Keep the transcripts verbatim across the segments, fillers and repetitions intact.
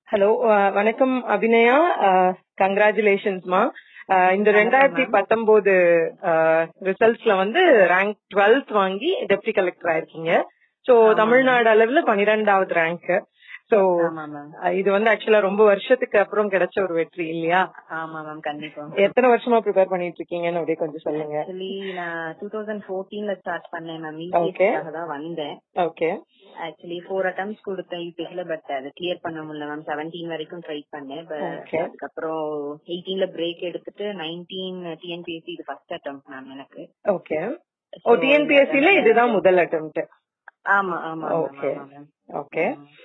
Hello, வணக்கம் அபிநயா. கங்க்ராச்சுலேஷன்ஸ்மா. இந்த ரெண்டாயிரத்தி பத்தொன்பது ரிசல்ட்ஸ்ல வந்து ரேங்க் டுவெல்த் வாங்கி டெப்டி கலெக்டர் ஆயிருக்கீங்க. சோ தமிழ்நாடு அளவுல பன்னிரெண்டாவது ரேங்க். சோ இது வந்து ஆக்சுவலா ரொம்ப வருஷத்துக்கு அப்புறம் கிடைச்ச ஒரு வெற்றி இல்லையா? ஆமா மேம், கண்டிப்பா. எத்தனை வருஷமா ப்ரிப்பேர் பண்ணிட்டு இருக்கீங்கன்னு அப்படியே கொஞ்சம் சொல்லுங்க. ஆக்சுவலி நான் டூ தௌசண்ட் ஃபோர்டீன்ல ஸ்டார்ட் பண்ணேன் மேம். யூபிஎஸ்சிக்காக தான் வந்தேன். ஓகே. ஆக்சுவலி ஃபோர் அட்டம்ஸ் கொடுத்தேன் யூபிஎஸ்சில. பட் அது கிளியர் பண்ண முடியல மேம். செவன்டீன் வரைக்கும் ட்ரை பண்ணேன். அதுக்கப்புறம் எயிட்டீன்ல பிரேக் எடுத்துட்டு நைன்டீன் டிஎன்பிஎஸ்சி இது ஃபர்ஸ்ட் அட்டம் மேம் எனக்கு. ஓகே. ஓ, டிஎன்பிஎஸ்சில இதுதான் முதல் அட்டெம்ப்ட். ஆமா ஆமா. Okay okay.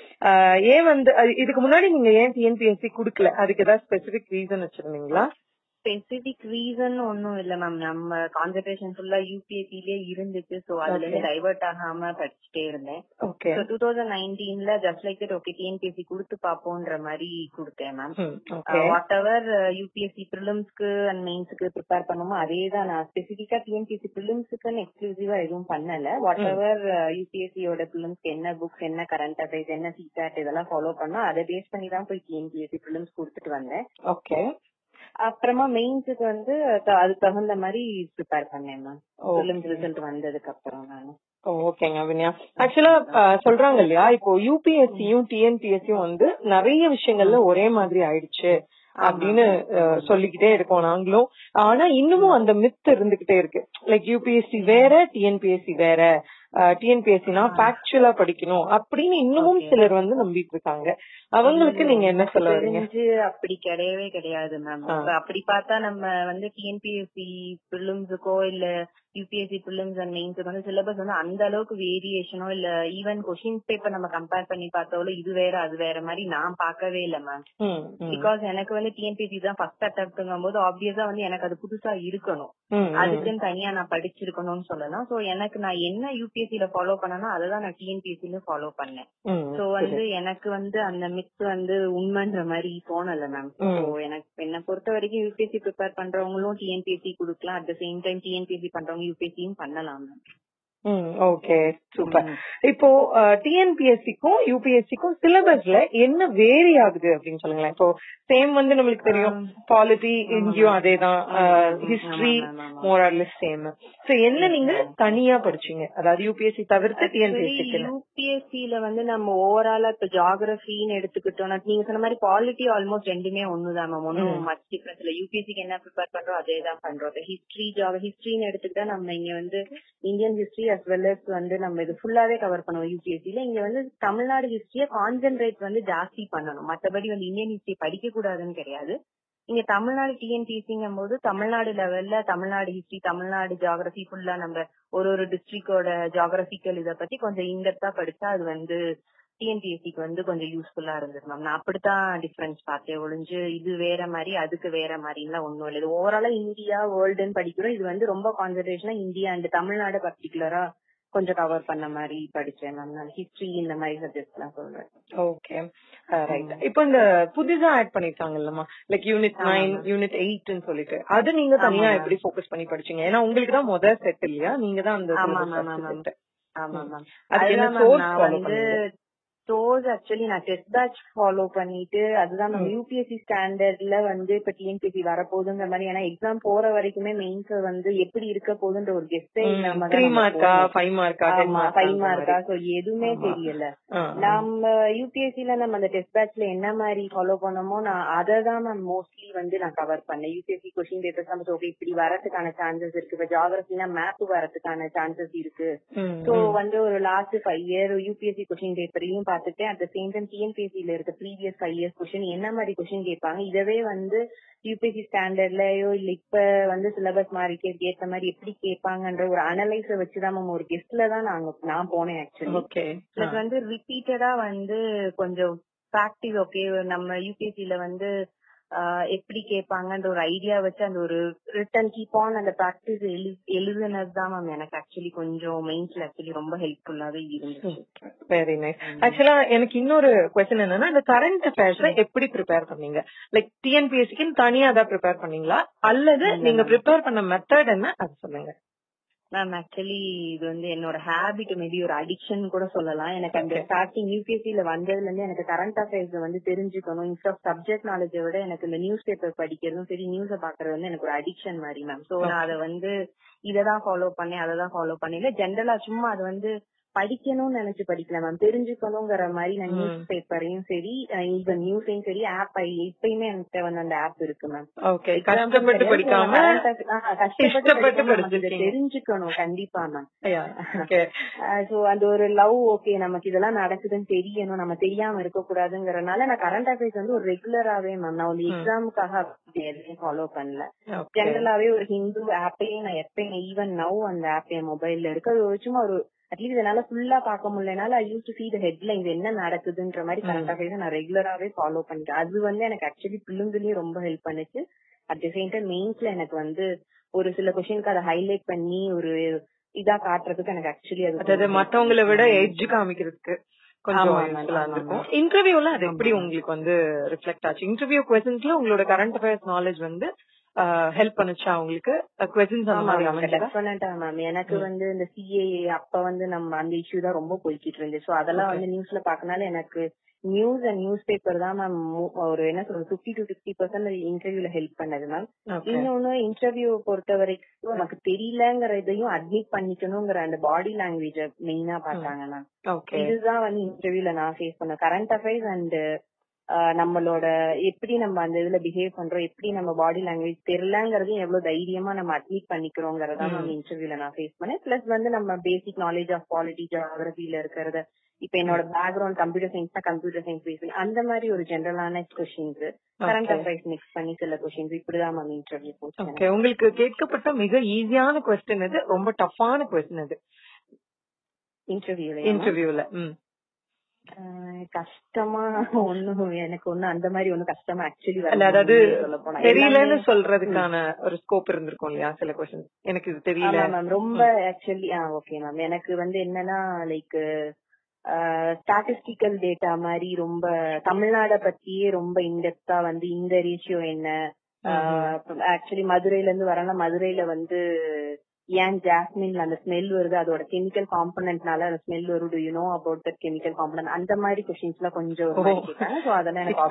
ஏன் வந்து இதுக்கு முன்னாடி நீங்க ஏன் டிஎன்பிஎஸ்சி குடுக்கல? அதுக்கு ஏதாவது ஸ்பெசிபிக் ரீசன் வச்சிருந்தீங்களா? ஸ்பெசிபிக் ரீசன் ஒன்னும் இல்ல மேம். நம்ம கான்சென்ட்ரேஷன் ஃபுல்லா யூபிஎஸ்சிலே இருந்துச்சு. சோ அதுல இருந்து டைவர்ட் ஆகாம படிச்சுட்டே இருந்தேன். ஓகே. டூ தௌசண்ட் நைன்டீன்ல just like it okay TNPSC கொடுத்து பாப்போன்ற மாதிரி கொடுத்தேன் மேம். வாட் எவர் யூபிஎஸ்சி பிரிலிம்ஸ்க்கு அண்ட் மெயின்ஸ்க்கு ப்ரிப்பேர் பண்ணுமோ அதே தான். நான் ஸ்பெசிபிக்கா டிஎன்பிஎஸ்சி பிரிலிம்ஸ்க்கு எக்ஸ்க்ளூசிவா எதுவும் பண்ணல. வாட் எவர் யூபிஎஸ்சியோட பிரிலிம்ஸ்க்கு என்ன புக்ஸ், என்ன கரண்ட் அஃபேர்ஸ், என்ன சிசாட் இதெல்லாம் ஃபாலோ பண்ணா அதை பேஸ் பண்ணி தான் போய் டிஎன்பிஎஸ்சி பிரிலிம்ஸ் கொடுத்துட்டு வந்தேன். ஓகே. அப்புறமா மெயின்ஸுக்கு வந்து அது தகுந்த மாதிரி ப்ரிப்பேர் பண்ணேன் மேம். பிரிலிம்ஸ் ரிசல்ட் வந்ததுக்கு அப்புறம் நான். ஓகேங்க அபிநயா. ஆக்சுவலா சொல்றாங்க இல்லையா, இப்போ யூபிஎஸ்சியும் டிஎன்பிஎஸ்சியும் வந்து நிறைய விஷயங்கள்ல ஒரே மாதிரி ஆயிடுச்சு அப்படின்னு சொல்லிக்கிட்டே இருக்கோம் நாங்களும். ஆனா இன்னமும் அந்த மித் இருந்துகிட்டே இருக்கு. லைக் யூபிஎஸ்சி வேற, டிஎன்பிஎஸ்சி வேற, டிஎன்பிஎஸ்சினா ஃபேக்சுவலா படிக்கணும் அப்படின்னு இன்னமும் சிலர் வந்து நம்பிட்டு இருக்காங்க. அவங்களுக்கு நீங்க என்ன சொல்ல வரீங்க? அப்படி கிடையவே கிடையாது மேம். அப்படி பார்த்தா நம்ம வந்து டிஎன்பிஎஸ்சி பிரிலிம்ஸுக்கோ இல்ல யூபிஎஸ்சி பிரிலிம்ஸ் அண்ட் மெயின்ஸுக்கு வந்து சிலபஸ் வந்து அந்த அளவுக்கு வேரியேஷனோ இல்ல ஈவன் கொஸ்டின் பேப்பர் நம்ம கம்பேர் பண்ணி பார்த்தாலும் இது வேற அது வேற மாதிரி நான் பார்க்கவே இல்ல மேம். பிகாஸ் எனக்கு வந்து டிஎன்பிஎஸ்சி தான் ஃபர்ஸ்ட் அட்டம்ப்ட்ங்கும் போது ஆப்வியஸா வந்து எனக்கு அது புதுசா இருக்கணும். அதுக்குன்னு தனியா நான் படிச்சிருக்கணும்னு சொல்லலாம். சோ எனக்கு நான் என்ன யூபிஎஸ்சில ஃபாலோ பண்ணனா அததான் நான் டிஎன்பிஎஸ்சில ஃபாலோ பண்ணேன். சோ வந்து எனக்கு வந்து அந்த மிக்ஸ் வந்து உண்மைன்ற மாதிரி தோணல மேம். சோ எனக்கு என்ன பொறுத்த வரைக்கும் யூபிஎஸ்சி ப்ரிப்பேர் பண்றவங்களும் டிஎன்பிஎஸ்சி கொடுக்கலாம். At the same time TNPSC பண்றவங்க யூபிஎஸ்சியும் பண்ணலாம் மேம். Okay, super. இப்போ டிஎன்பிஎஸ்சிக்கும் யூபிஎஸ்சிக்கும் சிலபஸ்ல என்ன வேரி ஆகுது அப்படின்னு சொல்லுங்களேன். இப்போ சேம் வந்து நம்மளுக்கு தெரியும், பாலிட்டி இங்கேயும் அதேதான், history more or less same. So என்ன நீங்க தனியா படிச்சீங்க, அதாவது யூபிஎஸ்சி தவிர்த்து டிஎன்பிஎஸ்சி? யூபிஎஸ்சில வந்து நம்ம ஓவராலா இப்ப ஜியோகிராபின்னு எடுத்துக்கிட்டோம்னா நீங்க சொன்ன மாதிரி பாலிட்டி ஆல்மோஸ்ட் ரெண்டுமே ஒண்ணுதான் மேம். ஒன்னும் மச் டிஃபரன்ஸ் இல்ல. யூபிஎஸ்சிக்கு என்ன ப்ரிப்பேர் பண்றோம் அதே தான் பண்றோம். ஹிஸ்டரி ஜியோகிராபி ஹிஸ்டரின்னு எடுத்துக்கிட்டா நம்ம இங்க வந்து Indian history as well as வந்து நம்ம இது ஃபுல்லாவே கவர் பண்ணுவோம். யூபிஎஸ்சில இங்க வந்து தமிழ்நாடு ஹிஸ்டரிய கான்சென்ட்ரேட் வந்து ஜாஸ்தி பண்ணணும். மற்றபடி வந்து இந்தியன் ஹிஸ்டரி படிக்க கூடாதுன்னு கிடையாது. இங்க தமிழ்நாடு டிஎன்பிஎஸ்சிங்கும் போது தமிழ்நாடு லெவல்ல தமிழ்நாடு ஹிஸ்டரி, தமிழ்நாடு ஜியோகிராபி ஃபுல்லா நம்ம ஒரு ஒரு டிஸ்ட்ரிக்டோட ஜியோகிராபிக்கல் இத பத்தி கொஞ்சம் இன்டெப்தா படிச்சா அது வந்து டிஎன்பிஎஸ்சிக்கு வந்து கொஞ்சம் யூஸ்ஃபுல்லா இருந்தது மேம். நான் அப்படித்தான் டிஃபரன்ஸ் பார்த்தேன் ஒழிஞ்சு இது வேற மாதிரி அதுக்கு வேற மாதிரிலாம் ஒன்னும் இல்லை. இது ஓவராலா இந்தியா வேர்ல்டுன்னு படிக்கிறோம். இது வந்து ரொம்ப கான்சென்ட்ரேஷனா இந்தியா அண்ட் தமிழ்நாடு பர்டிகுலரா கொஞ்சம் கவர் பண்ண மாதிரி படிச்சேன் மேம். நான் ஹிஸ்டரி இந்த மாதிரி சப்ஜெக்ட்ஸ் எல்லாம் சொல்றேன். Okay, right. இப்போ இந்த புதுசா ஆட் பண்ணிருக்காங்கல்லமா, லைக் யூனிட் நைன் யூனிட் எயிட்னு சொல்லிட்டு, அது நீங்க தனியா எப்படி ஃபோக்கஸ் பண்ணி படிச்சீங்க? ஏன்னா உங்களுக்கு தான் முதல் செட் இல்லையா, நீங்க தான் அந்த ஆமா மேம். அதுதான் வந்து சோர்ஸ் ஆக்சுவலி நான் டெஸ்ட் பேட்ச் ஃபாலோ பண்ணிட்டு அதுதான் நம்ம யூபிஎஸ்சி ஸ்டாண்டர்ட்ல வந்து இப்ப டிஎன்பிஎஸ்சி வரப்போகுதுன்ற மாதிரி. ஏன்னா எக்ஸாம் போற வரைக்குமே மெயின்ஸ் வந்து எப்படி இருக்க போகுதுன்ற ஒரு கெஸ்டே இல்லாம ஃபைவ் மார்க்கா சோ எதுவுமே தெரியல. நம்ம யூபிஎஸ்சில நம்ம அந்த டெஸ்ட் பேட்ச்ல என்ன மாதிரி ஃபாலோ பண்ணமோ நான் அதை தான் மேம் மோஸ்ட்லி வந்து நான் கவர் பண்ணேன். யூபிஎஸ்சி கொஸ்டின் பேப்பர்ஸ் நம்ம ஓகே இப்படி வரதுக்கான சான்சஸ் இருக்கு. இப்ப ஜியோகிராபினா மேப் வரதுக்கான சான்சஸ் இருக்கு. சோ வந்து ஒரு last five year UPSC question பேப்பரையும் பார்த்துட்டு அட் த சேம் டைம் டிஎன்பிஎஸ்சில இருக்க ப்ரீவியஸ் ஃபைவ் இயர்ஸ் கொஸ்டின் என்ன மாதிரி கொஸ்டின் கேட்பாங்க இதவே வந்து யூபிஎஸ்சி ஸ்டாண்டர்ட்லயோ இல்ல இப்ப வந்து சிலபஸ் மாதிரி ஏற்ற மாதிரி எப்படி கேட்பாங்கன்ற ஒரு அனலைஸ வச்சுதான் மேம் ஒரு கெஸ்ட்ல தான் நாங்க நான் போனேன் ஆக்சுவலி. பிளஸ் வந்து ரிப்பீட்டடா வந்து கொஞ்சம் பிராக்டிஸ் ஓகே நம்ம யூபிஎஸ்சில வந்து எப்படி கேட்பாங்கன்ற ஒரு ஐடியா வச்சு அந்த ஒரு ரிட்டன் கீப் ஆன் அந்த பிராக்டிஸ் எழுதுனது தான் மேம் எனக்கு ஆக்சுவலி கொஞ்சம் மெயின்ஸ்ல ஆக்சுவலி ரொம்ப ஹெல்ப்ஃபுல்லாவே இருந்துச்சு. Very nice. ஆக்சுவலா எனக்கு இன்னொரு क्वेश्चन என்னன்னா, இந்த கரண்ட் அஃபேர்ஸ்ல எப்படி ப்ரிப்பேர் பண்ணீங்க? லைக் டிஎன்பிஎஸ்சிக்கு தனியா தான் ப்ரிப்பேர் பண்ணீங்களா அல்லது நீங்க ப்ரிப்பேர் பண்ண மெத்தட் என்ன அது சொல்லுங்க. மேம் ஆக்சுவலி இது வந்து என்னோட ஹேபிட், மேபி ஒரு அடிக்ஷன் கூட சொல்லலாம். எனக்கு அந்த ஸ்டார்டிங் யூபிஎஸ்சில வந்ததுல இருந்து எனக்கு கரண்ட் அஃபேர்ஸ் வந்து தெரிஞ்சுக்கணும். இன்ஸ்ட் ஆஃப் சப்ஜெக்ட் நாலேஜை விட எனக்கு இந்த நியூஸ் பேப்பர் படிக்கிறதும் சரி, நியூஸை பாக்குறது வந்து எனக்கு ஒரு அடிக்ஷன் மாதிரி மேம். சோ நான் அதை வந்து இததான் ஃபாலோ பண்ணேன், அதை தான் ஃபாலோ பண்ணேன். இல்ல ஜென்ரலா சும்மா அது வந்து படிக்கணும்னு நினைச்சு படிக்கல மேம், தெரிஞ்சுக்கணுங்கிற மாதிரி நான் நியூஸ் பேப்பரையும் சரி, ஈவன் நியூஸையும் சரி, ஆப் இப்பயுமே என்கிட்ட வந்து அந்த ஆப் இருக்கு மேம். கஷ்டப்பட்டு படிக்காம கஷ்டப்பட்டு தெரிஞ்சுக்கணும் கண்டிப்பா மேம். சோ அந்த ஒரு லவ், ஓகே நமக்கு இதெல்லாம் நடக்குதுன்னு தெரியணும், நம்ம தெரியாம இருக்க கூடாதுங்கறதுனால நான் கரண்ட் அஃபேர்ஸ் வந்து ஒரு ரெகுலராவே மேம், நான் ஒரு எக்ஸாமுக்காக எதையும் ஃபாலோ பண்ணல. ஜென்ரலாவே ஒரு ஹிந்து ஆப்பையே நான் எப்பயும் ஈவன் நவ் அந்த ஆப் என் மொபைல்ல இருக்கு. அது சும்மா ஒரு அட்லீஸ்ட் என்னால ஃபுல்லா பாக்க முடியலனால I use to see the headlines, என்ன நடக்குதுன்ற மாதிரி கரண்ட் அஃபேர்ஸ் நான் ரெகுலராவே ஃபாலோ பண்ணிட்டேன். அது வந்து எனக்கு ஆக்சுவலி பிள்ளைங்களையும் ரொம்ப ஹெல்ப் பண்ணுச்சு. அட் தி சேம் டைம் மெயின்ஸ்ல எனக்கு வந்து ஒரு சில கொஸ்டினுக்கு அதை ஹைலைட் பண்ணி ஒரு இதா காட்டுறதுக்கு எனக்கு ஆக்சுவலி அது மத்தவங்களை விட எட்ஜ் காமிக்கிறதுக்கு கொஞ்சம் யூஸ்ஃபுல்லா இருக்கும். இன்டர்வியூல அது எப்படி உங்களுக்கு வந்து ரிஃப்ளெக்ட் ஆச்சு? இன்டர்வியூ क्वेश्चंसல உங்களோட கரண்ட் அஃபேர்ஸ் நாலேஜ் வந்து ஹெல்ப் பண்ணுச்சா உங்களுக்கு? क्वेश्चंस அந்த மாதிரி அமைஞ்சதா? டெஃபினட்டா மேம். எனக்கு வந்து இந்த சிஏஏ அப்ப வந்து நம்ம அந்த இஷ்யூ தான் ரொம்ப போய்கிட்டு இருந்துச்சு. சோ அதெல்லாம் வந்து நியூஸ்ல பாக்கனால எனக்கு நியூஸ் அண்ட் நியூஸ் பேப்பர் தான் மேம் ஒரு என்ன சொல்றது பிப்டி டு சிக்ஸ்டி பர்சன்ட் இன்டர்வியூல ஹெல்ப் பண்ணது மேம். இன்னொன்னு இன்டர்வியூ பொறுத்த வரைக்கும் நமக்கு தெரியலங்கிற இதையும் அட்மிட் பண்ணிக்கணுங்கிற அந்த பாடி லாங்குவேஜ மெயினா பார்த்தாங்க மேம். இதுதான் வந்து இன்டர்வியூல நான் ஃபேஸ் பண்ண கரண்ட் அஃபேர்ஸ் அண்ட் நம்மளோட எப்படி நம்ம அந்த இதுல பிஹேவ் பண்றோம், எப்படி நம்ம பாடி லாங்குவேஜ் தெரியலங்கிறதையும் எவ்வளவு தைரியமா நம்ம அட்மிட் பண்ணிக்கிறோங்கிறதா நம்ம இன்டர்வியூல நான் ஃபேஸ் பண்ணேன். பிளஸ் வந்து நம்ம பேசிக் நாலேஜ் ஆஃப் பாலிட்டி, ஜியோகிராபில இருக்கிறத, இப்ப என்னோட பேக்ரவுண்ட் கம்ப்யூட்டர் சயின்ஸ் தான், கம்ப்யூட்டர் சயின்ஸ் பேஸ் பண்ணி அந்த மாதிரி ஒரு ஜெனரலான கொஸ்டின்ஸ், கரண்ட் அஃபேர்ஸ் மிக்ஸ் பண்ணி சில கொஸ்டின்ஸ், இப்படிதான் மேம் இன்டர்வியூ போச்சு. உங்களுக்கு கேட்கப்பட்ட மிக ஈஸியான கொஸ்டின் எது, ரொம்ப டஃப்பான கொஸ்டின் எது இன்டர்வியூல? இன்டர்வியூல கஷ்டமா ஒண்ணும் எனக்கு ஒண்ணு அந்த மாதிரி ஒண்ணு கஷ்டமா ஆக்சுவலி வரல. அதாவது தெரியலன்னு சொல்றதுக்கான ஒரு ஸ்கோப் இருந்திருக்கும் இல்லையா சில क्वेश्चंस? எனக்கு இது தெரியல மேம் ரொம்ப ஆக்சுவலி ஓகே மேம். எனக்கு வந்து என்னன்னா லைக் ஸ்டாட்டிஸ்டிக்கல் டேட்டா மாதிரி ரொம்ப தமிழ்நாட பத்தியே ரொம்ப இன்டெப்தா வந்து இந்த ரேஷியோ என்ன, ஆக்சுவலி மதுரையில இருந்து வரனா மதுரையில வந்து ஏன் ஜாஸ்மின்ல அந்த ஸ்மெல் வருது, அதோட கெமிக்கல் காம்பனன்ட்னால அந்த ஸ்மெல் வருது, you know about that chemical component, அந்த மாதிரி क्वेश्चंस எல்லாம் கொஞ்சம் கேட்டாங்க. சோ அதெல்லாம் எனக்கு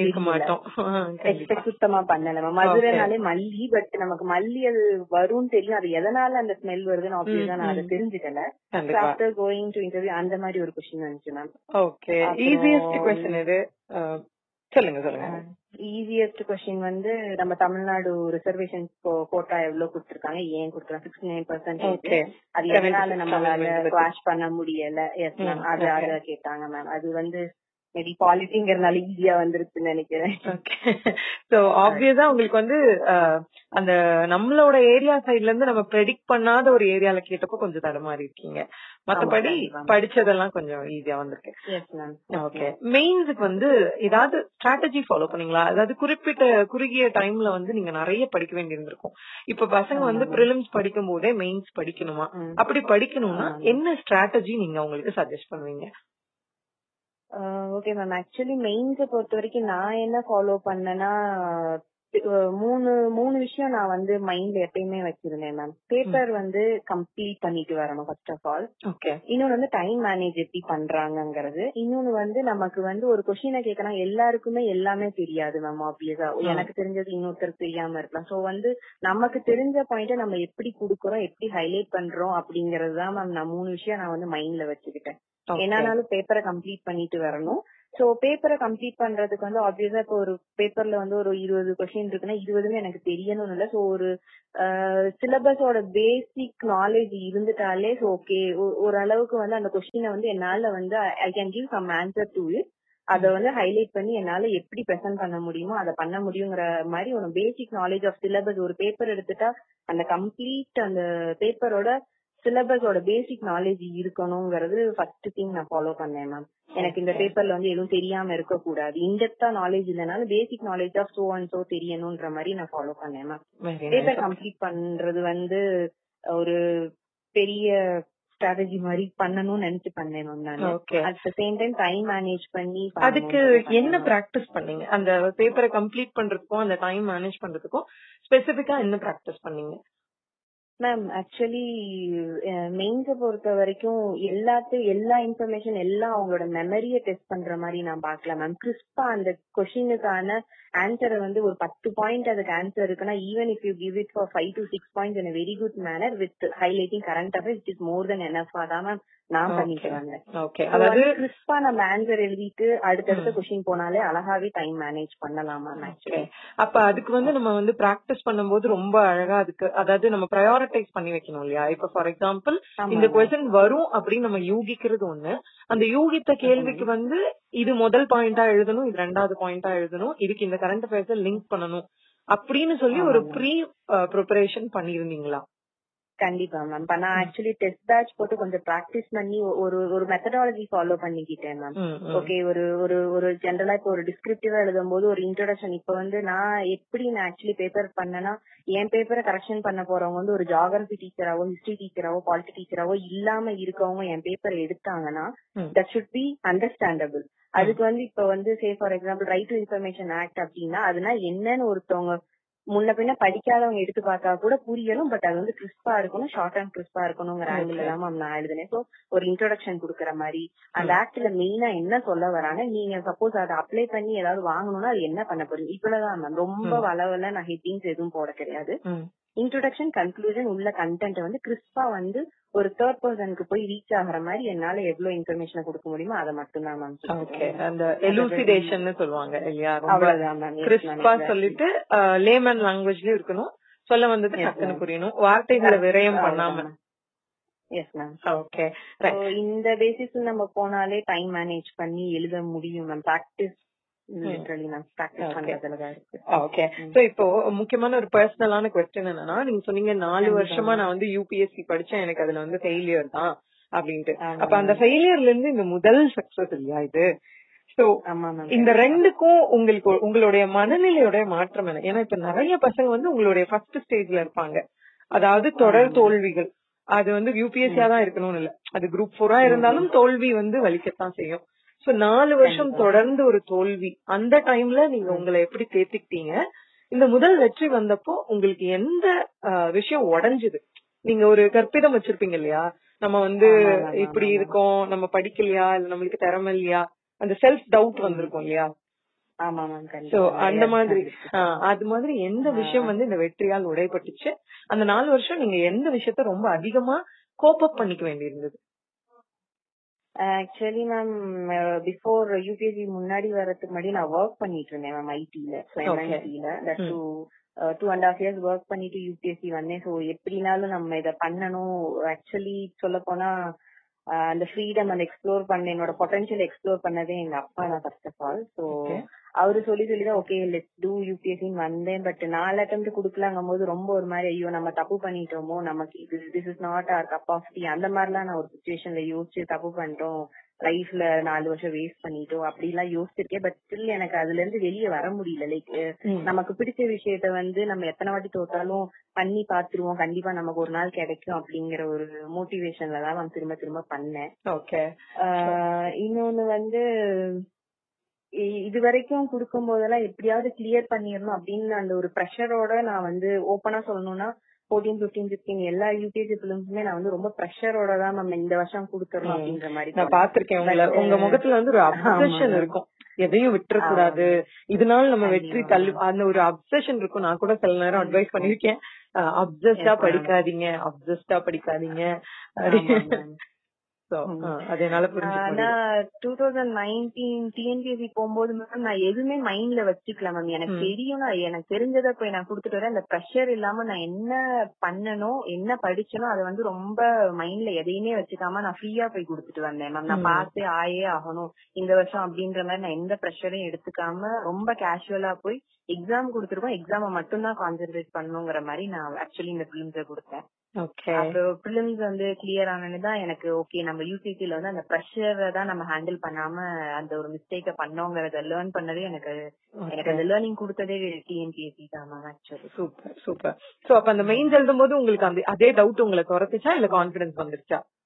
எக்ஸ்பெக்ட் சுத்தமா பண்ணல. மதுரைனாலே மல்லி, பட் நமக்கு மல்லி அது வரும்னு தெரியும், அது எதனால அந்த ஸ்மெல் வருதுன்னு ஆப்வியஸா நான் அதை தெரிஞ்சுக்கல. ஆஃப்டர் கோயிங் டு இன்டர்வியூ அந்த மாதிரி ஒரு क्वेश्चन வந்துச்சு மேம். ஓகே, ஈஸியஸ்ட் क्वेश्चन எது சொல்லுங்க சொல்லுங்க. ஈஸியஸ்ட் क्वेश्चन வந்து நம்ம தமிழ்நாடு ரிசர்வேஷன் கோட்டா எவ்வளவு கொடுத்திருக்காங்க, ஏன் கொடுத்துருக்காங்க, சிக்ஸ்டி நைன் பர்சன்டேஜ், அது எதனால நம்மளால கிராஷ் பண்ண முடியல, எஸ் மேம் அது அத கேட்டாங்க மேம். அது வந்து மேபி பாலிட்டிங்கிறதுனால ஈஸியா வந்துருச்சுன்னு நினைக்கிறேன். சோ ஆப்வியஸா உங்களுக்கு வந்து அந்த நம்மளோட ஏரியா சைட்ல இருந்து நம்ம ப்ரெடிக்ட் பண்ணாத ஒரு ஏரியால கேட்டப்போ கொஞ்சம் தடமாறி இருக்கீங்க. மத்தபடி படிச்சதெல்லாம் கொஞ்சம் ஈஸியா வந்திருக்கு. ஓகே, மெயின்ஸுக்கு வந்து ஏதாவது ஸ்ட்ராட்டஜி ஃபாலோ பண்ணீங்களா? அதாவது குறிப்பிட்ட குறுகிய டைம்ல வந்து நீங்க நிறைய படிக்க வேண்டி இருந்திருக்கும். இப்ப பசங்க வந்து பிரிலிம்ஸ் படிக்கும் போதே மெயின்ஸ் படிக்கணுமா? அப்படி படிக்கணும்னா என்ன ஸ்ட்ராட்டஜி நீங்க அவங்களுக்கு சஜஸ்ட் பண்ணுவீங்க? ஓகே மேம், ஆக்சுவலி மெயின்ஸை பொறுத்த வரைக்கும் நான் என்ன ஃபாலோ பண்ணேன்னா மூணு மூணு விஷயம் நான் வந்து மைண்ட்ல எப்பயுமே வச்சிருந்தேன் மேம். பேப்பர் வந்து கம்ப்ளீட் பண்ணிட்டு வரணும் ஃபர்ஸ்ட் ஆஃப் ஆல். ஓகே. இன்னொன்னு வந்து டைம் மேனேஜ் எப்படி பண்றாங்கிறது. இன்னொன்னு வந்து நமக்கு வந்து ஒரு கொஸ்டினை கேட்கலாம், எல்லாருக்குமே எல்லாமே தெரியாது மேம். ஆப்வியஸா எனக்கு தெரிஞ்சது இன்னொருத்தருக்கு தெரியாம இருக்கலாம். சோ வந்து நமக்கு தெரிஞ்ச பாயிண்ட நம்ம எப்படி குடுக்கறோம், எப்படி ஹைலைட் பண்றோம் அப்படிங்கறது தான் மேம் நான் மூணு விஷயம் நான் வந்து மைண்ட்ல வச்சுக்கிட்டேன். என்னாலும் பேப்பரை கம்ப்ளீட் பண்ணிட்டு வரணும். சோ பேப்பரை கம்ப்ளீட் பண்றதுக்கு வந்து ஆப்வியஸா இப்போ ஒரு பேப்பர்ல வந்து ஒரு இருபது கொஸ்டின் இருக்குன்னா இருபதுமே எனக்கு தெரியணும் இல்ல. சோ ஒரு சிலபஸோட பேசிக் நாலேஜ் இருந்துட்டாலே ஓகே, ஓரளவுக்கு வந்து அந்த கொஸ்டினை வந்து என்னால வந்து I can give some answer to it. அதை வந்து ஹைலைட் பண்ணி என்னால எப்படி பிரசன்ட் பண்ண முடியுமோ அதை பண்ண முடியுங்கிற மாதிரி ஒரு பேசிக் நாலேஜ் ஆஃப் சிலபஸ். ஒரு பேப்பர் எடுத்துட்டா அந்த கம்ப்ளீட் அந்த பேப்பரோட சிலபஸோட பேசிக் நாலேஜ் இருக்கணுங்கிறது ஃபர்ஸ்ட் திங் நான் ஃபாலோ பண்ணேன் மேம். எனக்கு இந்த பேப்பர்ல வந்து எதுவும் தெரியாம இருக்க கூடாது, இன்டெப்தா நாலேஜ் இல்லைனாலும் basic knowledge of so and so தெரியணும்ன்ற மாதிரி நான் ஃபாலோ பண்ணேன் மேம். பேப்பர் கம்ப்ளீட் பண்றது வந்து ஒரு பெரிய ஸ்ட்ராட்டஜி மாதிரி பண்ணணும்னு நினைச்சு பண்ணேன் மேம் நான். At the same time time manage பண்ணி அதுக்கு என்ன பிராக்டிஸ் பண்ணீங்க? அந்த பேப்பரை கம்ப்ளீட் பண்றதுக்கும் அந்த டைம் மேனேஜ் பண்றதுக்கும் ஸ்பெசிபிக்கா என்ன பிராக்டிஸ் பண்ணீங்க? மேம் ஆக்சுவலி மெயின்ஸ பொறுத்த வரைக்கும் எல்லாத்தையும் எல்லா இன்ஃபர்மேஷன் எல்லாம் அவங்களோட மெமரியை டெஸ்ட் பண்ற மாதிரி நான் பாக்கல மேம். கிறிஸ்பா அந்த கொஸ்டினுக்கான ஆன்சரை வந்து ஒரு பத்து பாயிண்ட் அதுக்கு ஆன்சர் இருக்குன்னா even if you give it for five to six points in very good manner with highlighting current affairs it is more than எனஃபா தான் மேம் நான் பண்ணிட்டு வந்தேன். அதாவது கிறிஸ்பா நம்ம ஆன்சர் எழுதிட்டு அடுத்தடுத்த கொஸ்டின் போனாலே அழகாவே டைம் மேனேஜ் பண்ணலாம் மேம். ஆக்சுவலி அப்ப அதுக்கு வந்து நம்ம வந்து பிராக்டிஸ் பண்ணும்போது ரொம்ப அழகா அதுக்கு அதாவது நம்ம ப்ரையாரிட்டைஸ் பண்ணி வைக்கணும் இல்லையா? இப்ப ஃபார் எக்ஸாம்பிள் இந்த கொஸ்டின் வரும் அப்படின்னு நம்ம யூகிக்கிறது ஒண்ணு, அந்த யூகித்த கேள்விக்கு வந்து இது முதல் பாயிண்டா எழுதணும், இது ரெண்டாவது பாயிண்டா எழுதணும், இதுக்கு இந்த கரண்ட் அஃபேர்ஸ் லிங்க் பண்ணணும் அப்படின்னு சொல்லி ஒரு ப்ரீ ப்ரிப்பரேஷன் பண்ணிருந்தீங்களா? கண்டிப்பா மேம். நான் ஆக்சுவலி டெஸ்ட் பேட்ச் போட்டு கொஞ்சம் பிராக்டிஸ் பண்ணி ஒரு ஒரு மெத்தடாலஜி ஃபாலோ பண்ணிக்கிட்டேன் மேம். ஓகே, ஒரு ஒரு ஒரு ஜென்ரலா இப்ப ஒரு டிஸ்கிரிப்டிவா எழுதும் போது ஒரு இன்ட்ரோடக்ஷன், இப்ப வந்து நான் எப்படி நான் ஆக்சுவலி பேப்பர் பண்ணேன்னா என் பேப்பரை கரெக்ஷன் பண்ண போறவங்க வந்து ஒரு ஜியோகிராபி டீச்சராவோ ஹிஸ்டரி டீச்சராவோ பாலிட்டி டீச்சராவோ இல்லாம இருக்கவங்க என் பேப்பரை எடுத்தாங்கன்னா தட் ஷுட் பி அண்டர்ஸ்டாண்டபிள். அதுக்கு வந்து இப்ப வந்து say for example right to information act அப்படின்னா அதுனா என்னன்னு ஒருத்தவங்க முன்ன பின்ன படிக்காதவங்க எடுத்து பார்த்தா கூட புரியணும். பட் அது வந்து கிறிஸ்பா இருக்கணும், ஷார்ட் அண்ட் கிறிஸ்பா இருக்கணுங்கிற ஆங்கிள் தான் நான் எழுதுனேன். சோ ஒரு இன்ட்ரோடக்ஷன் குடுக்கற மாதிரி அந்த ஆக்ட்ல மெயினா என்ன சொல்ல வராங்க, நீங்க சப்போஸ் அதை அப்ளை பண்ணி ஏதாவது வாங்கணும்னா அது என்ன பண்ண போறீங்க, இவ்வளவுதான் மேம். ரொம்ப வளவல நான் ஹெட்டிங்ஸ் எதுவும் போட கிடையாது. இன்ட்ரோடக்ஷன் கன்க்ளூஷன் உள்ள கண்டென்ட் வந்து கிறிஸ்பா வந்து ஒரு தேர்ட் பர்சனுக்கு போய் ரீச் ஆகுற மாதிரி என்னால எவ்வளவு இன்ஃபர்மேஷன் கொடுக்க முடியுமோ அதை மட்டும் தான் மேம். ஓகே, அந்த எலூசிடேஷன் சொல்லுவாங்க இல்லையா? அவ்வளவுதான் மேம். கிறிஸ்பா சொல்லிட்டு லேமன் லாங்குவேஜ்லயும் இருக்கணும், சொல்ல வந்தது டக்குன்னு புரியணும், வார்த்தைகளை விரயம் பண்ணாம. Yes ma'am. ஓகே, இந்த பேசிஸ் நம்ம போனாலே டைம் மேனேஜ் பண்ணி எழுத முடியும் மேம். பிராக்டிஸ் இப்போ முக்கியமான ஒரு பர்சனலான கொஸ்டின் என்னன்னா, நீங்க சொன்னீங்க நாலு வருஷமா நான் வந்து யூபிஎஸ்சி படிச்சேன், எனக்கு அதுல வந்து ஃபெயிலியர் தான் அப்படின்ட்டு. அப்ப அந்த ஃபெயிலியர்ல இருந்து இந்த முதல் சக்சஸ் இல்லையா இது? சோ இந்த ரெண்டுக்கும் உங்களுக்கு உங்களுடைய மனநிலையோட மாற்றம் என்ன? ஏன்னா இப்ப நிறைய பசங்க வந்து உங்களுடைய ஃபர்ஸ்ட் ஸ்டேஜ்ல இருப்பாங்க, அதாவது தொடர் தோல்விகள். அது வந்து யூபிஎஸ்சியா தான் இருக்கணும்னு இல்ல, அது குரூப் ஃபோரா இருந்தாலும் தோல்வி வந்து வலிக்கத்தான் செய்யும். சோ நாலு வருஷம் தொடர்ந்து ஒரு தோல்வி, அந்த டைம்ல நீங்க உங்களை எப்படி தேத்திக்கிட்டீங்க? இந்த முதல் வெற்றி வந்தப்போ உங்களுக்கு எந்த விஷயம் உடைஞ்சது? நீங்க ஒரு கற்பிதம் வச்சிருப்பீங்க இல்லையா, நம்ம வந்து இப்படி இருக்கோம், நம்ம படிக்கலையா, இல்ல நம்மளுக்கு திறமை இல்லையா, அந்த செல்ஃப் டவுட் வந்திருக்கும் இல்லையா? சோ அந்த மாதிரி அது மாதிரி எந்த விஷயம் வந்து இந்த வெற்றியால் உடைப்பட்டுச்சு? அந்த நாலு வருஷம் நீங்க எந்த விஷயத்த ரொம்ப அதிகமா கோப் அப் பண்ணிக்க வேண்டி இருந்தது? ஆக்சுவலி மேம் பிஃபோர் யூபிஎஸ்சி முன்னாடி வரதுக்கு முன்னாடி நான் ஒர்க் பண்ணிட்டு இருந்தேன் மேம் ஐடில, எம்ஐடில. Two two and half years work பண்ணிட்டு யூபிஎஸ்சி வந்தேன். ஸோ எப்படினாலும் நம்ம இதை பண்ணணும். ஆக்சுவலி சொல்ல போனா அந்த ஃப்ரீடம் அந்த எக்ஸ்ப்ளோர் பண்ண என்னோட பொட்டன்ஷியல் எக்ஸ்ப்ளோர் பண்ணதே எங்க அப்பா தான் ஃபர்ஸ்ட் ஆஃப் ஆல். ஸோ அவரு சொல்லி சொல்லிதான் ஓகே லெட்ஸ் டூ யூபிஎஸ்சின்னு வந்தேன். பட் நாலு அட்டெம்ப்ட் குடுக்கலாங்கும் போது ரொம்ப ஒரு மாதிரி ஐயோ நம்ம தப்பு பண்ணிட்டோமோ, நமக்கு இது this is not our cup of tea, அந்த மாதிரிலாம் நான் ஒரு சுச்சுவேஷன்ல யோசிச்சு தப்பு பண்ணிட்டோம், லைஃப்ல நாலு வருஷம் வேஸ்ட் பண்ணிட்டோம் அப்படி எல்லாம் யோசிச்சிருக்கேன். பட் ஸ்டில் எனக்கு அதுல இருந்து வெளியே வர முடியல. லைக் நமக்கு பிடிச்ச விஷயத்த வந்து நம்ம எத்தனை வாட்டி தோத்தாலும் பண்ணி பாத்துருவோம், கண்டிப்பா நமக்கு ஒரு நாள் கிடைக்கும் அப்படிங்கிற ஒரு மோட்டிவேஷன்ல தான் நான் திரும்ப திரும்ப பண்ணேன். ஓகே, இன்னொன்னு வந்து இது வரைக்கும் கொடுக்கும் போதெல்லாம் எப்படியாவது கிளியர் பண்ணிடணும் அப்படின்னு அந்த ஒரு ப்ரெஷரோட நான் வந்து ஓப்பனா சொல்லணும்னா ஃபோர்டீன் பிப்டீன் சிக்ஸ்டீன் எல்லா யூபிஎஸ்சி பிலிம்ஸுமே நான் வந்து ரொம்ப ப்ரெஷரோட தான் நம்ம இந்த வருஷம் கொடுத்துறோம் அப்படின்ற மாதிரி நான் பாத்திருக்கேன். உங்க முகத்துல வந்து ஒரு அப்சஷன் இருக்கும், எதையும் விட்டுறக்கூடாது, இதனால நம்ம வெற்றி தள்ளு, அந்த ஒரு அப்சஷன் இருக்கும். நான் கூட சில நேரம் அட்வைஸ் பண்ணிருக்கேன், அப்சஸ்டா படிக்காதீங்க, அப்சஸ்டா படிக்காதீங்க. டூ தௌசண்ட் நைன்டீன் டிஎன்பிஎஸ்சி போகும்போது நான் எதுவுமே மைண்ட்ல வச்சுக்கலாம் மேம். எனக்கு தெரியும், நான் எனக்கு தெரிஞ்சதை போய் நான் கொடுத்துட்டு வரேன். அந்த ப்ரெஷர் இல்லாம நான் என்ன பண்ணணும் என்ன படிச்சனோ அதை வந்து ரொம்ப மைண்ட்ல எதையுமே வச்சுக்காம நான் ஃப்ரீயா போய் கொடுத்துட்டு வந்தேன் மேம். நான் பார்த்து ஆயே ஆகணும் இந்த வருஷம் அப்படின்ற மாதிரி நான் எந்த ப்ரெஷரையும் எடுத்துக்காம ரொம்ப கேஷுவலா போய் எக்ஸாம் கொடுத்துருக்கோம், எக்ஸாம மட்டும் தான் கான்சென்ட்ரேட் பண்ணுங்கிற மாதிரி நான் ஆக்சுவலி இந்த பிலிம்ஸ கொடுத்தேன். அப்புறம் பிலிம்ஸ் வந்து கிளியர் ஆனதுதான் எனக்கு ஓகே நம்ம யூபிஎஸ்சில வந்து அந்த ப்ரெஷரை தான் நம்ம ஹேண்டில் பண்ணாம அந்த ஒரு மிஸ்டேக்க பண்ணோங்கிறத லேர்ன் பண்ணதே எனக்கு எனக்கு அந்த லேர்னிங் கொடுத்ததே டிஎன்பிஎஸ்சி தான் ஆக்சுவலி. Super super. சோ அப்ப அந்த மெயின்ஸ் எழுதும் போது உங்களுக்கு அந்த அதே டவுட் உங்களை குறைச்சிச்சா இல்ல கான்பிடன்ஸ் வந்துருச்சா?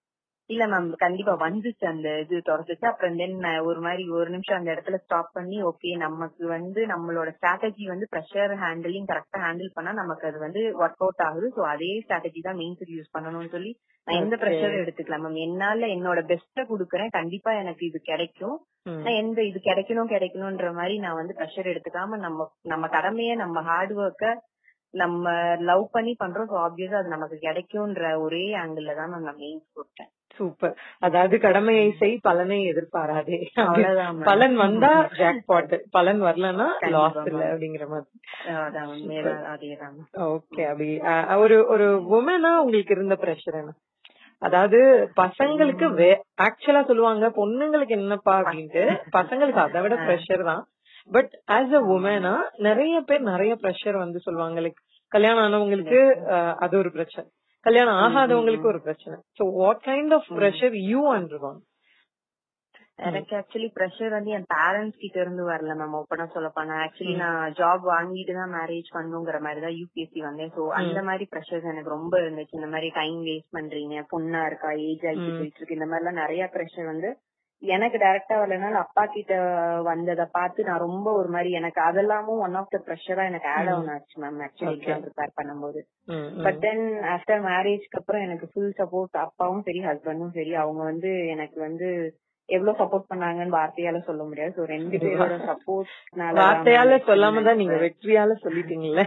இல்ல மேம் கண்டிப்பா வந்துச்சு அந்த இது தொடர்ந்துச்சு. அப்புறம் தென் ஒரு மாதிரி ஒரு நிமிஷம் அந்த இடத்துல ஸ்டாப் பண்ணி ஓகே நமக்கு வந்து நம்மளோட ஸ்ட்ராட்டஜி வந்து ப்ரெஷர் ஹேண்டிலிங் கரெக்டா ஹேண்டில் பண்ணா நமக்கு அது வந்து ஒர்க் அவுட் ஆகுது. சோ அதே ஸ்ட்ராட்டஜி தான் மெயின்ஸ் யூஸ் பண்ணணும்னு சொல்லி நான் எந்த ப்ரெஷரும் எடுத்துக்கலாம் மேம். என்னால என்னோட பெஸ்ட குடுக்கறேன், கண்டிப்பா எனக்கு இது கிடைக்கும். நான் எந்த இது கிடைக்கணும் கிடைக்கணும்ன்ற மாதிரி நான் வந்து ப்ரெஷர் எடுத்துக்காம நம்ம நம்ம கடமைய நம்ம ஹார்ட் ஒர்க்க நம்ம லவ் பண்ணி பண்றோம். சோ ஆப்வியஸா அது நமக்கு கிடைக்கும்ன்ற ஒரே ஆங்கிள் தான் நான் மெயின்ஸ் கொடுத்தேன். சூப்பர். அதாவது கடமையை செய் பலனை எதிர்பாராதே, பலன் வந்தா ஜாக்பாட், பலன் வரலன்னா லாஸ் இல்ல அப்படிங்கிற மாதிரி. ஓகே அபி, ஒரு ஒரு உமனா உங்களுக்கு இருந்த பிரஷர் என்ன? அதாவது பசங்களுக்கு ஆக்சுவலா சொல்லுவாங்க பொண்ணுங்களுக்கு என்னப்பா அப்படின்ட்டு, பசங்களுக்கு அதை விட பிரஷர் தான். பட் ஆஸ் அ உமனா நிறைய பேர் நிறைய பிரஷர் வந்து சொல்லுவாங்க. லைக் கல்யாணம் ஆனவங்களுக்கு அது ஒரு பிரச்சனை, கல்யாணம் ஆகாதவங்களுக்கு ஒரு பிரச்சனை. So what kind of pressure you undergone? எனக்கு ஆக்சுவலி பிரஷர் வந்து என் பேரண்ட்ஸ் கிட்ட இருந்து வரல மேம். ஓப்பனா சொல்ல போனா ஆக்சுவலி நான் ஜாப் வாங்கிட்டு தான் மேரேஜ் பண்ணுங்கிற மாதிரிதான் யூபிஎஸ்சி வந்தேன். சோ அந்த மாதிரி பிரஷர்ஸ் எனக்கு ரொம்ப இருந்துச்சு. இந்த மாதிரி டைம் வேஸ்ட் பண்றீங்க, பொண்ணா இருக்கா, ஏஜ் ஆகிட்டு போயிட்டு இருக்கு, இந்த மாதிரி எல்லாம் நிறைய பிரஷர் வந்து எனக்கு டைரக்டா வரலனாலும் அப்பா கிட்ட வந்ததை பார்த்து நான் ரொம்ப ஒரு மாதிரி எனக்கு அதெல்லாமும் ஒன் ஆஃப் த ப்ரெஷரா எனக்கு ஆட் ஆன் ஆச்சு மேம் ஆக்சுவலி எக்ஸாம் ப்ரிப்பேர் பண்ணும்போது. பட் தென் ஆஃப்டர் மேரேஜ்க்கு அப்புறம் எனக்கு ஃபுல் சப்போர்ட், அப்பாவும் சரி ஹஸ்பண்டும் சரி, அவங்க வந்து எனக்கு வந்து எவ்வளவு சப்போர்ட் பண்ணாங்கன்னு வார்த்தையால சொல்ல முடியாது. சோ ரெண்டு பேரோட சப்போர்ட் வார்த்தையால சொல்லாம தான் நீங்க வெற்றியால சொல்லிட்டீங்கல்ல.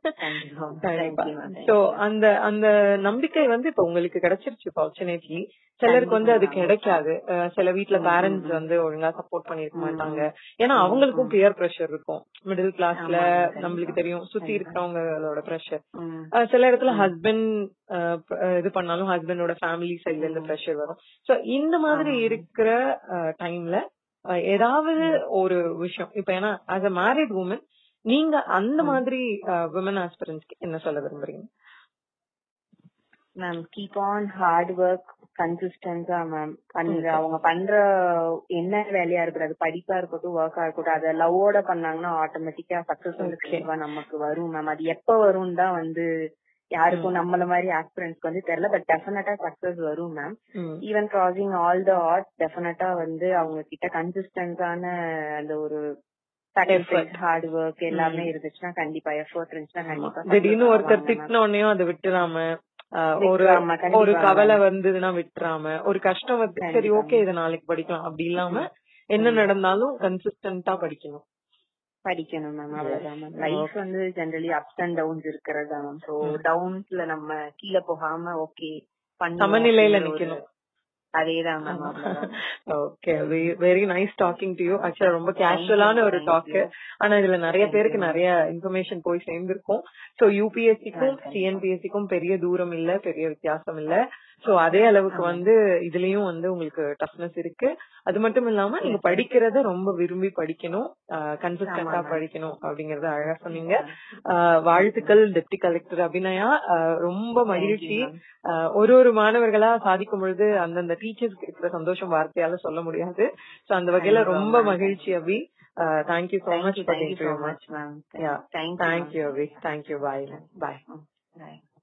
சோ அந்த அந்த நம்பிக்கை வந்து இப்ப உங்களுக்கு கிடைச்சிருச்சு ஃபார்ச்சுனேட்லி. சிலருக்கு வந்து அது கிடைக்காது. சில வீட்டுல பேரண்ட்ஸ் வந்து ஒழுங்கா சப்போர்ட் பண்ணிருக்க மாட்டாங்க. ஏன்னா அவங்களுக்கும் பியர் பிரஷர் இருக்கும். மிடில் கிளாஸ்ல நம்மளுக்கு தெரியும் சுத்தி இருக்கிறவங்களோட பிரஷர். சில இடத்துல ஹஸ்பண்ட் இது பண்ணாலும் ஹஸ்பண்டோட ஃபேமிலி சைட்ல இருந்து பிரஷர் வரும். சோ இந்த மாதிரி இருக்கிற டைம்ல ஏதாவது ஒரு விஷயம் இப்ப, ஏன்னா ஆஸ் அ மேரிட் உமன் நீங்க அந்த மாதிரி விமன் ஆஸ்பிரன்ஸ்க்கு என்ன சொல்ல விரும்புறீங்க? Ma'am keep on hard work, கன்சிஸ்டன்ஸா மேம் பண்ற அவங்க பண்ற என்ன வேலையா இருக்கிறது, படிப்பா இருக்கட்டும் ஒர்க்கா இருக்கட்டும், அதை லவ்வோட பண்ணாங்கன்னா ஆட்டோமேட்டிக்கா சக்சஸ் வந்து கண்டிப்பா நமக்கு வரும் மேம். அது எப்ப வரும் தான் வந்து யாருக்கும் நம்மள மாதிரி ஆஸ்பிரன்ஸ்க்கு வந்து தெரியல. பட் டெஃபினட்டா சக்சஸ் வரும் ma'am. Even crossing all the art டெஃபினட்டா வந்து அவங்க கிட்ட கன்சிஸ்டன்ஸான அந்த ஒரு ஹார்ட் ஒர்க் எல்லாமே இருந்துச்சுன்னா கண்டிப்பா, எஃபோர்ட் இருந்துச்சுன்னா கண்டிப்பா. திடீர்னு ஒருத்தர் திட்டினோடனே அதை விட்டுறாம, ஒரு ஒரு கவலை வந்ததுன்னா விட்டுறாம, ஒரு கஷ்டம் வந்து சரி ஓகே இதை நாளைக்கு படிக்கலாம் அப்படி இல்லாம என்ன நடந்தாலும் கன்சிஸ்டன்டா படிக்கணும் படிக்கணும் மேம். அவ்வளவுதான் மேம். லைஃப் வந்து ஜெனரலி அப்ஸ் அண்ட் டவுன்ஸ் இருக்கிறதா மேம். சோ டவுன்ஸ்ல நம்ம கீழே போகாம ஓகே சமநிலையில நிக்கணும். அதேதான் ma'am. Okay, very nice talking to you. ஆக்சுவலா ரொம்ப கேஷுவலான ஒரு டாக், ஆனா இதுல நிறைய பேருக்கு நிறைய இன்ஃபர்மேஷன் போய் சேர்ந்திருக்கும். சோ யூபிஎஸ்சிக்கும் டிஎன்பிஎஸ்சிக்கும் பெரிய தூரம் இல்ல, பெரிய வித்தியாசம் இல்ல. சோ அதே அளவுக்கு வந்து இதுலயும் வந்து உங்களுக்கு டஃப்னஸ் இருக்கு. அது மட்டும் இல்லாம நீங்க படிக்கிறத ரொம்ப விரும்பி படிக்கணும், கன்சிஸ்டன்டா படிக்கணும் அப்படிங்கறத அழகா சொன்னீங்க. வாழ்த்துக்கள் டெப்டி கலெக்டர் அபிநயா. ரொம்ப மகிழ்ச்சி. ஒரு ஒரு மாணவர்களா சாதிக்கும் பொழுது அந்தந்த டீச்சர்ஸ்க்கு இருக்கிற சந்தோஷம் வார்த்தையால சொல்ல முடியாது. சோ அந்த வகையில ரொம்ப மகிழ்ச்சி Abhi. Thank you so much for the interview. Thank you Abhi. Thank you. Bye bye.